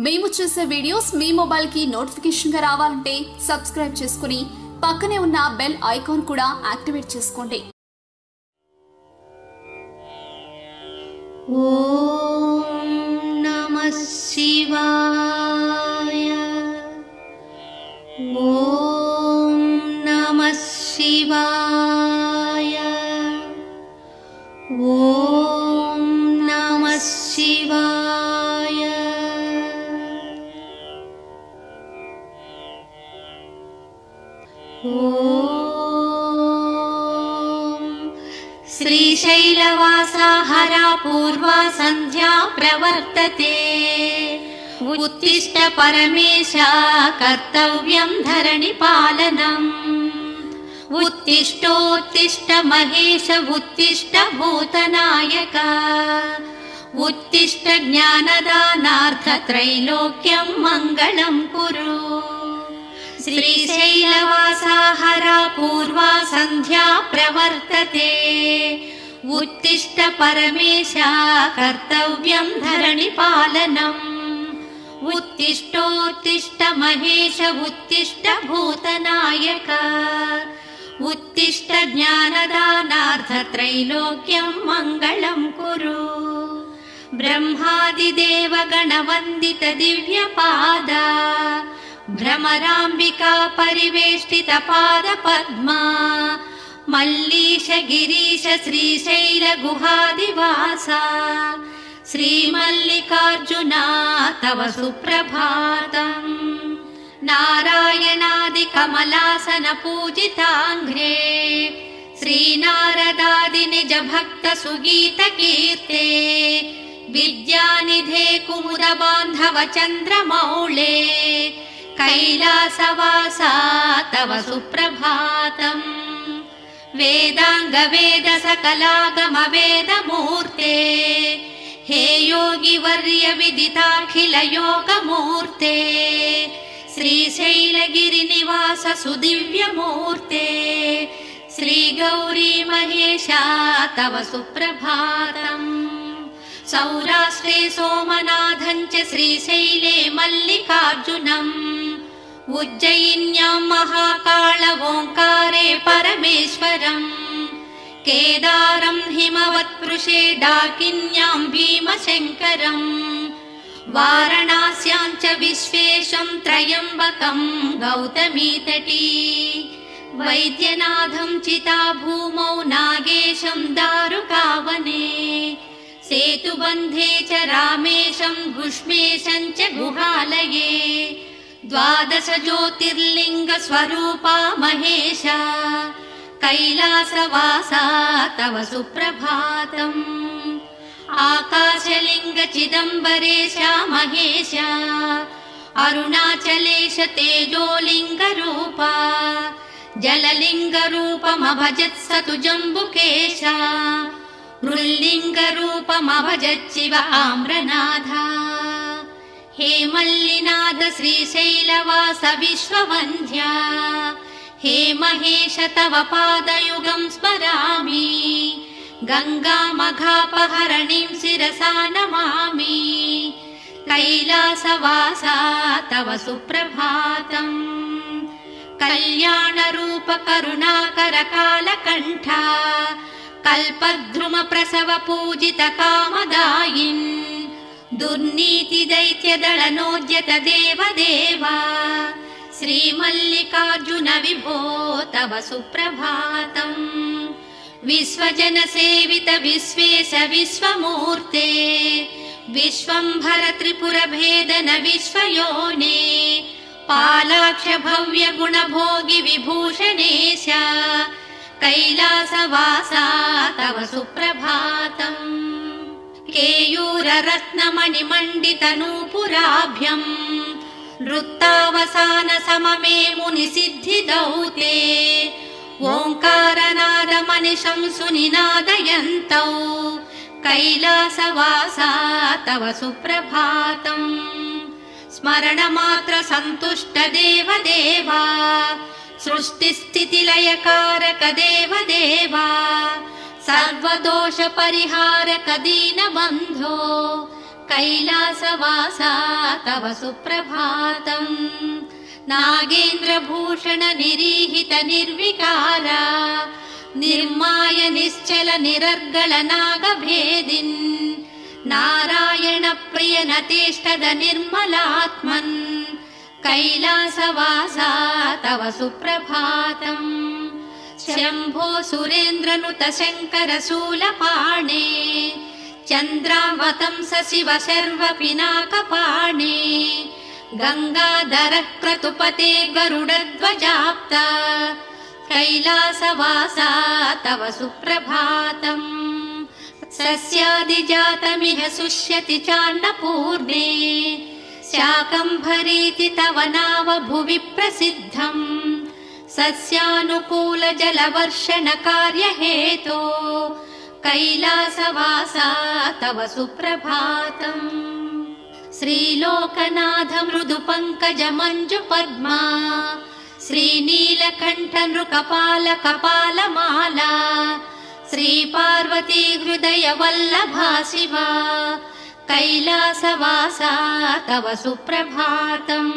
మేము చేసే వీడియోస్ మీ మొబైల్ కి నోటిఫికేషన్ గా రావాలంటే సబ్స్క్రైబ్ చేసుకుని పక్కనే ఉన్న బెల్ ఐకాన్ కూడా యాక్టివేట్ చేసుకోండి. ఓం నమః శివాయ. ఓం నమః శివాయ. ఓం నమః శివాయ. ఓం శ్రీశైలవాసా హరా పూర్వా సంధ్యా ప్రవర్తతే. ఉత్తిష్ట పరమేశ కర్తవ్యం ధరణి పాలనం. ఉత్తిష్టోత్తిష్ట మహేశ ఉత్తిష్ట భూతనాయక. ఉత్తిష్ట జ్ఞానదానార్థ త్రైలోక్యం మంగళం కురు. శ్రీశైలవాసా హరా పూర్వా సంధ్యా ప్రవర్తతే. ఉత్తిష్ట పరమేశ కర్తవ్యం ధరణి పాలనం. ఉత్తిష్టోత్తిష్ట మహేశ ఉత్తిష్ట భూతనాయక. ఉత్తిష్ట జ్ఞానదానార్థ త్రైలోక్యం మంగళం కురు. బ్రహ్మాదిదేవ గణవందిత దివ్యపాద. భ్రమరాంబికా పరివేష్టిత పాద పద్మా. మల్లీశ గిరీశ శ్రీశైల గుహాదివాస. శ్రీమల్లికార్జున తవ సుప్రభాతం. నారాయణాది కమలాసన పూజితాంఘ్రే. శ్రీనారదాది నిజ భక్త సుగీత కీర్తే. విద్యానిధే కుముద బాంధవ చంద్రమౌళే. కైలాసవాసా తవ సుప్రభాతం. వేదాంగ వేద సకలాగమ వేదమూర్తే. హే యోగి వర్య విదితాఖిల యోగమూర్తే. శ్రీశైలగిరి నివాస సుదివ్యమూర్తే. శ్రీ గౌరీ మహేశ తవ సుప్రభాతం. సౌరాష్ట్రే సోమనాథం చ శ్రీశైలే మల్లికార్జునం. ఉజ్జయిన్యాం మహాకాళ ఓంకారే పరమేశ్వరం. కేదారం హిమవత్పృషే డాకిన్యాం భీమశంకరం. వారణాస్యాం చ విశ్వేశం త్రయంబకం గౌతమీతటీ. వైద్యనాథం చితాభూమౌ నాగేశం దారుకావనే. సేతుబంధే చ రామేశం భుష్మేశం చ గుహాలయే. ద్వాదశ జ్యోతిర్లింగ స్వరూపా మహేశ. కైలాసవాసా తవ సుప్రభాతం. ఆకాశలింగ చిదంబరేశ మహేశ. అరుణాచలేశ తేజోలింగ రూపా. జలలింగ రూపమభజత్సతు జంబుకేశ. మృల్లింగ రూపమభజచ్చివ ఆమ్రనాథ. హే మల్లినాథ శ్రీశైలవాస విశ్వవంద్య. హే మహేశ తవ పాదయుగం స్మరామి. గంగామఘాపహరణీం శిరసా నమామి. కైలాసవాసా తవ సుప్రభాతం. కళ్యాణరూప కరుణాకర కాలకంఠ. కల్పద్రుమ ప్రసవ పూజిత కామదాయిన్. దుర్నీతి దైత్య దళనోద్యత దేవదేవా. శ్రీమల్లికార్జున విభో తవ సుప్రభాతం. విశ్వజన సేవిత విశ్వేశ విశ్వమూర్తే. విశ్వంభర త్రిపుర భేదన విశ్వయోనే. పాలాక్ష భవ్య గుణభోగి విభూషణేశ. కైలాసవాసా తవ సుప్రభాతం. కేయూర రత్నమణిమండిత నూపురాభ్యం. నృత్తావసాన సమమే ముని సిద్ధి దౌతే. ఓంకారనాదమనిశం సునినాదయంతౌ. కైలాసవాసా తవ సుప్రభాతం. స్మరణమాత్ర సంతుష్ట దేవదేవా. సృష్టిస్థితిలయకారక దేవదేవా. सर्वदोष परिहारक दीनबन्धो कैलासवासा तव सुप्रभातम् नागेन्द्रभूषण निरीहित निर्विकारा निर्माय निश्चल निरर्गल नागभेदिन् नारायण प्रिय नतेष्टद निर्मलात्मन् कैलासवासा तव सुप्रभातम् शम्भो सुरेन्द्रनुत शङ्कर शूलपाणे चन्द्रावतंस शिव शर्व पिनाकपाणे गङ्गाधरः क्रतुपते गरुडध्वजाप्ता कैलासवासा तव सुप्रभातम् सस्यादिजातमिह सुष्यति चान्नपूर्णे शाकम्भरीति तव नाम भुवि प्रसिद्धम् सस्यानुकूल जलवर्षण कार्यहेतो कैलासवासा तव सुप्रभातम् श्रीलोकनाथ मृदु पङ्कज मञ्जु पद्मा श्रीनीलकण्ठ नृकपाल कपालमाला श्रीपार्वती हृदय वल्लभा शिवा कैलासवासा तव सुप्रभातम्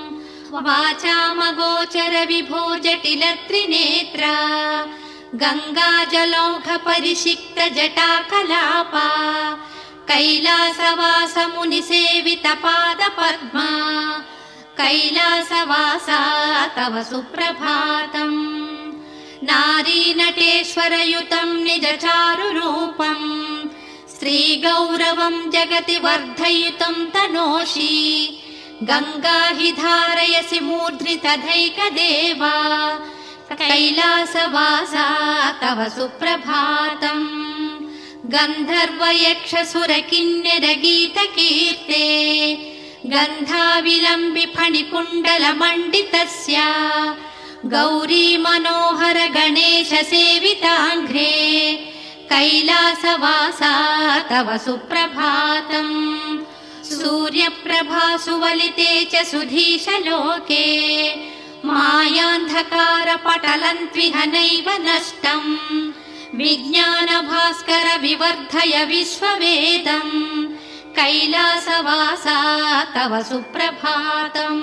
वाचामगोचर विभो जटिल त्रिनेत्रा गङ्गाजलौघ परिषिक्त जटाकलापा कैलासवास मुनिसेवित पाद पद्मा कैलासवासा तव सुप्रभातम् नारी नटेश्वर युतं निज चारुरूपम् श्रीगौरवं जगति वर्धयुतं तनोषि गङ्गा हि धारयसि मूर्ध्नितधैकदेवा कैलासवासा तव सुप्रभातम् गन्धर्व यक्ष सुर किन्नर गीतकीर्ते गन्धाविलम्बि फणिकुण्डल मण्डितस्य गौरी मनोहर गणेश सेविताङ्घ्रे कैलासवासा तव सुप्रभातम् सूर्यप्रभा सुवलिते च सुधीशलोके मायान्धकार पटलन्त्विह नैव नष्टम् विज्ञान भास्कर विवर्धय विश्ववेदम् कैलासवासा तव सुप्रभातम्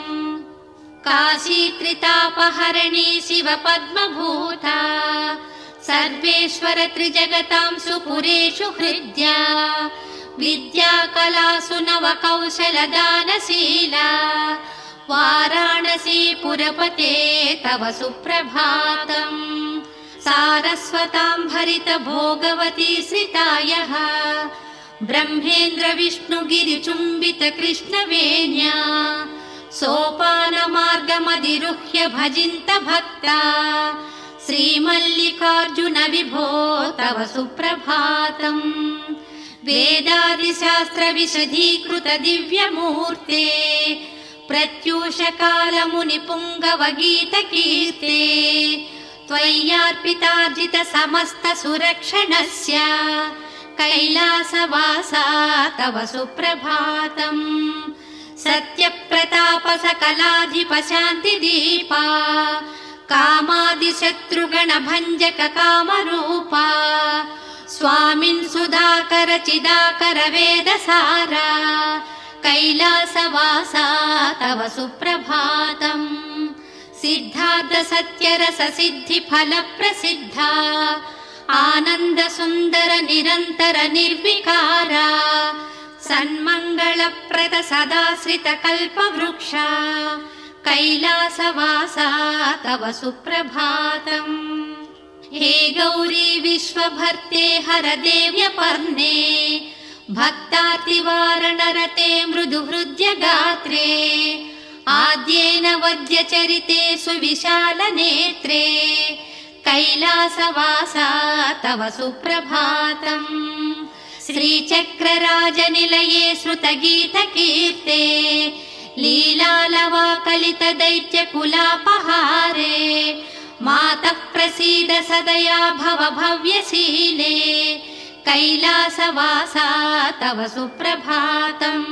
काशीत्रितापहरणी शिव पद्मभूता सर्वेश्वर त्रिजगतां सुपुरेषु हृद्या विद्या कलासु नव कौशल दानशीला वाराणसी पुरपते तव सुप्रभातम् सारस्वतां भरित भोगवती श्रितायः ब्रह्मेन्द्र विष्णु गिरिचुम्बित कृष्णवेण्या सोपान मार्गमधिरुह्य भजिन्त भक्ता श्रीमल्लिकार्जुन विभो तव सुप्रभातम् वेदादिशास्त्र विशदीकृत दिव्यमूर्ते प्रत्यूष काल मुनि पुङ्गव गीतकीर्ते त्वय्यार्पितार्जित समस्त सुरक्षणस्य कैलासवासा तव सुप्रभातम् सत्यप्रताप सकलाधिप शान्तिदीपा कामादिशत्रुगण भञ्जक कामरूपा स्वामिन् सुधाकर चिदाकर वेदसारा कैलासवासा तव सुप्रभातम् सिद्धार्थ सत्यरस सिद्धि फल प्रसिद्धा आनन्द सुन्दर निरन्तर निर्विकारा सन्मङ्गलप्रद सदाश्रित कल्पवृक्षा कैलासवासा तव सुप्रभातम् हे गौरी विश्वभर्ते हर देव्यपर्णे भक्तार्तिवारणरते मृदुहृद्य गात्रे आद्येन वद्यचरिते सुविशाल नेत्रे कैलासवासा तव सुप्रभातम् श्रीचक्रराजनिलये श्रुतगीतकीर्ते लीलालवाकलित दैत्यकुलापहारे मातः प्रसीद सदया भव भव्यशीले कैलासवासा तव सुप्रभातम्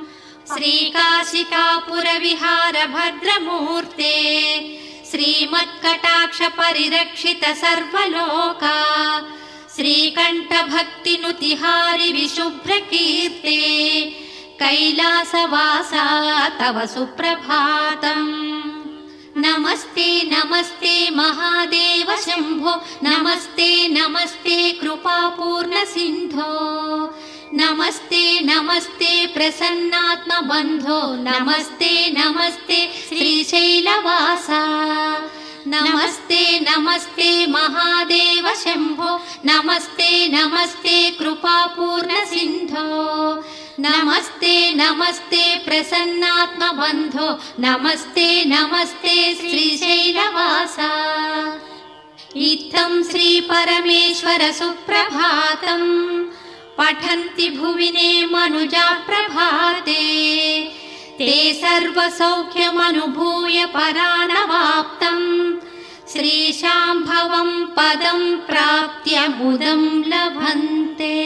श्रीकाशिकापुरविहार भद्रमूर्ते श्रीमत्कटाक्ष परिरक्षित सर्वलोका श्रीकण्ठ भक्तिनुतिहारि विशुभ्रकीर्ते कैलासवासा तव सुप्रभातम्। नमस्ते नमस्ते महादेव शम्भो, नमस्ते नमस्ते कृपापूर्ण सिन्धो, नमस्ते नमस्ते प्रसन्नात्मबन्धो, नमस्ते नमस्ते श्रीशैलवासा। नमस्ते नमस्ते महादेव शम्भो, नमस्ते नमस्ते कृपापूर्ण सिन्धो, नमस्ते नमस्ते प्रसन्नात्मबन्धो, नमस्ते नमस्ते श्रीशैलवासा। इत्थं श्रीपरमेश्वर सुप्रभातम् पठन्ति भुविने मनुजा प्रभाते, ते सर्वसौख्यमनुभूय परानवाप्तम् श्रीशाम्भवं पदं प्राप्त्य मुदं लभन्ते।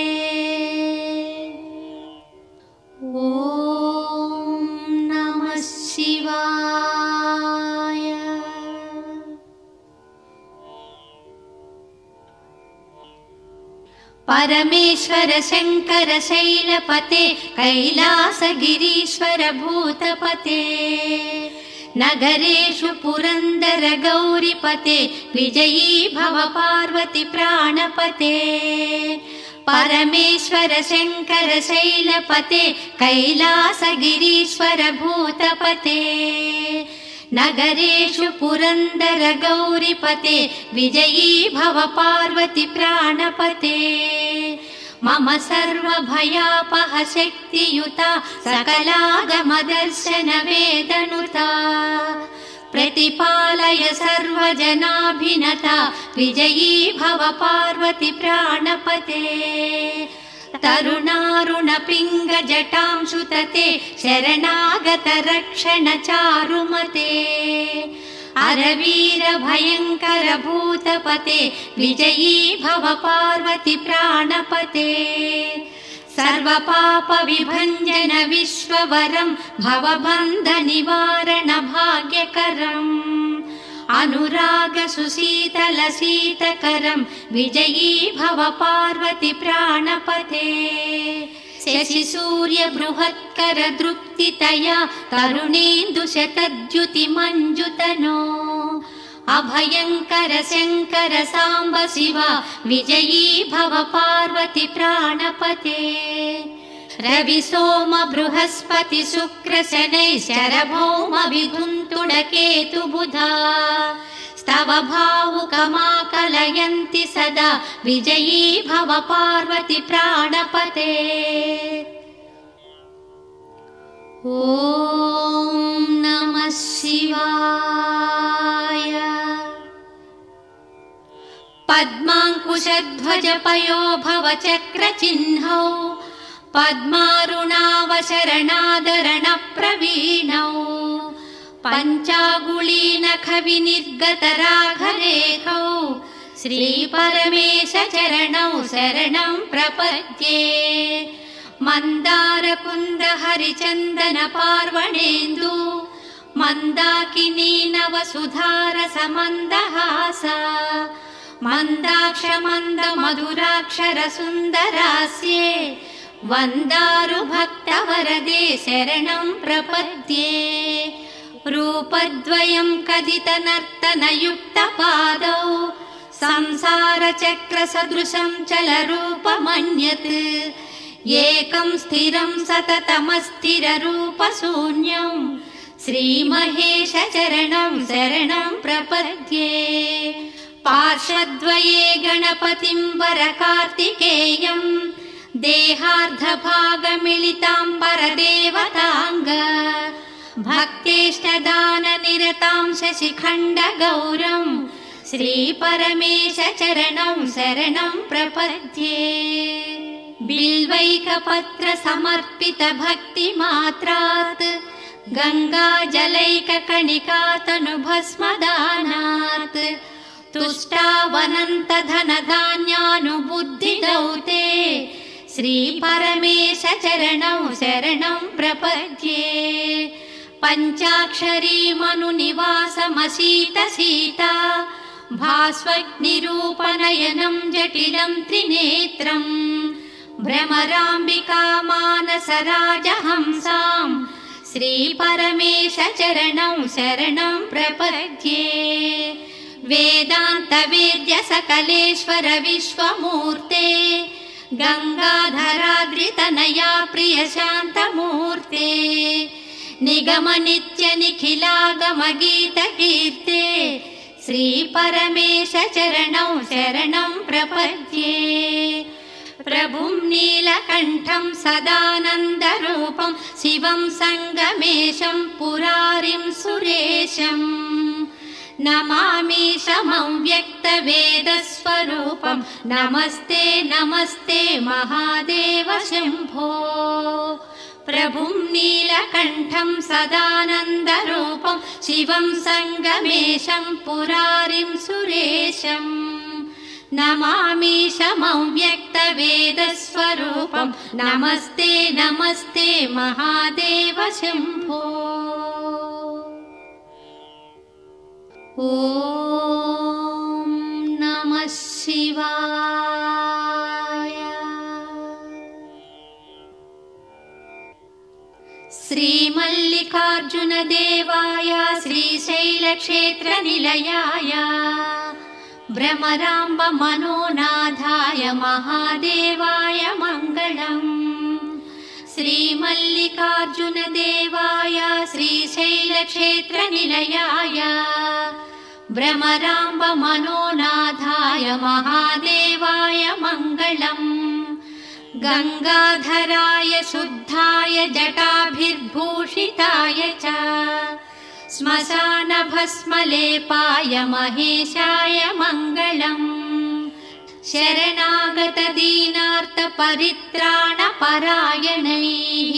ॐ नमः शिवाय। परमेश्वर शङ्कर शैलपते, कैलासगिरीश्वर भूतपते, नगरेषु पुरन्दर गौरीपते, विजयी भव पार्वती प्राणपते। परमेश्वर शङ्कर शैलपते, कैलासगिरीश्वर भूतपते, नगरेषु पुरन्दर गौरीपते, विजयी भव पार्वती प्राणपते। मम सर्वभयापह शक्तियुता, सकलागमदर्शन वेदनुता, प्रतिपालय सर्वजनाभिनता, विजयी भव पार्वती प्राणपते। तरुणारुण पिङ्ग जटांशुतते, शरणागत रक्षण चारुमते, अरवीर भयङ्कर भूतपते, विजयी भव पार्वती प्राणपते। सर्वपाप विभञ्जन विश्ववरं, भवबन्ध निवारण भाग्यकरम्, अनुराग सुशीतल शीतकरं, विजयी भव पार्वती प्राणपते। शशि सूर्य बृहत्कर दृप्तितया, तरुणेन्दु शतद्युति मञ्जुतनो, अभयङ्कर शङ्कर साम्ब शिवा, विजयी भव पार्वती प्राणपते। रवि सोम बृहस्पति शुक्र शनै, शरभौम विगुन्तुड केतु बुधा, स्तव भावुकमाकलयन्ति सदा, विजयी भव पार्वती प्राणपते। ॐ नमः शिवाय। पद्माङ्कुशध्वज पयो भव चक्रचिह्नौ, पद्मारुणावशरणादरण प्रवीणौ, पञ्चागुलीनख विनिर्गत राघरेखौ, श्रीपरमेश चरणौ शरणं प्रपद्ये। मन्दारकुन्द हरिचन्दन पार्वणेन्दु, मन्दाकिनी नवसुधारस मन्दहासा, मन्दाक्ष मन्द मधुराक्षर सुन्दरास्ये, वन्दारु भक्तवरदे शरणं प्रपद्ये। रूपद्वयं कदित नर्तनयुक्तपादौ, संसारचक्र सदृशं चलरूपमन्यत्, एकं स्थिरं सततमस्थिररूपशून्यं, श्रीमहेश चरणं शरणं प्रपद्ये। पार्श्वद्वये गणपतिं वरकार्तिकेयं, देहार्धभागमिलिताम्बरदेवताङ्ग, भक्तेष्टदाननिरतां शशिखण्डगौरं, श्रीपरमेश चरणं शरणं प्रपद्ये। बिल्वैकपत्र समर्पित भक्तिमात्रात्, गङ्गाजलैककणिकातनुभस्मदानात्, तुष्टावनन्त धनधान्यानुबुद्धिदौ ते, श्रीपरमेश चरणं शरणं प्रपद्ये। पञ्चाक्षरीमनुनिवासमशीतशीता, भास्वग्निरूपनयनं जटिलं त्रिनेत्रं, भ्रमराम्बिका मानसराजहंसां श्रीपरमेश चरणं शरणं प्रपद्ये वेदान्तवेद्य सकलेश्वर विश्वमूर्ते गंगाधराद्रितनया प्रियशान्तमूर्ते निगमनित्य निखिलागमगीतकीर्ते श्रीपरमेश चरणं शरणं प्रपद्ये प्रभुं नीलकण्ठं सदानन्दरूपं शिवं सङ्गमेशं पुरारिं सुरेशम् नमामि समव्यक्तवेदस्वरूपं नमस्ते नमस्ते महादेव शम्भो प्रभुं नीलकण्ठं सदानन्दरूपं शिवं सङ्गमेशं पुरारिं सुरेशम् नमामि समव्यक्तवेदस्वरूपं नमस्ते नमस्ते महादेव शम्भो ॐ नमः शिवाय। श्रीमल्लिकार्जुन देवाय श्रीशैलक्षेत्रनिलयाय भ्रमराम्ब मनोनाथाय महादेवाय मङ्गलम् श्रीमल्लिकार्जुन देवाय श्रीशैलक्षेत्रनिलयाय भ्रमराम्ब मनोनाथाय महादेवाय मङ्गलम् गंगाधराय शुद्धाय जटाभिर्भूषिताय च श्मशानभस्मलेपाय महेशाय मङ्गलम् शरणागत दीनार्तपरित्राणपरायणैः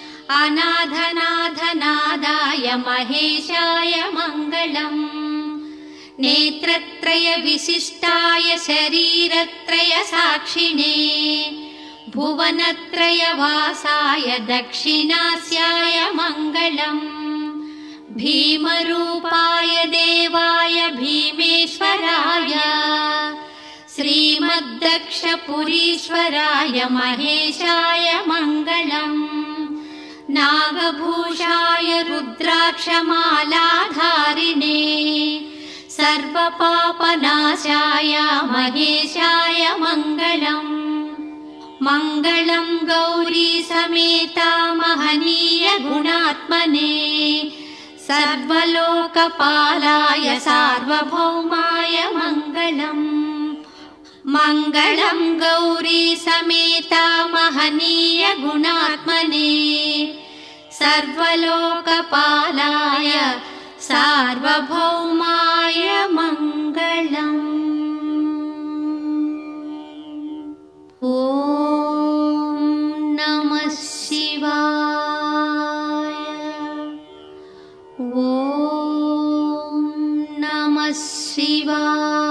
अनाथनाथनादाय महेशाय मङ्गलम् नेत्रत्रय विशिष्टाय शरीरत्रय साक्षिणे भुवनत्रय वासाय दक्षिणास्याय मङ्गलम् भीमरूपाय देवाय भीमेश्वराय श्रीमद्दक्षपुरीश्वराय महेशाय मङ्गलम् नागभूषाय रुद्राक्षमालाधारिणे सर्वपापनाशाय महेशाय मङ्गलम् मङ्गलं गौरी समेता महनीय गुणात्मने सर्वलोकपालाय सार्वभौमाय मङ्गलम् मङ्गलं गौरी समेता महनीय गुणात्मने सर्वलोकपालाय सार्वभौमाय मङ्गलम् ॐ नमः शिवाय। ॐ नमः शिवाय।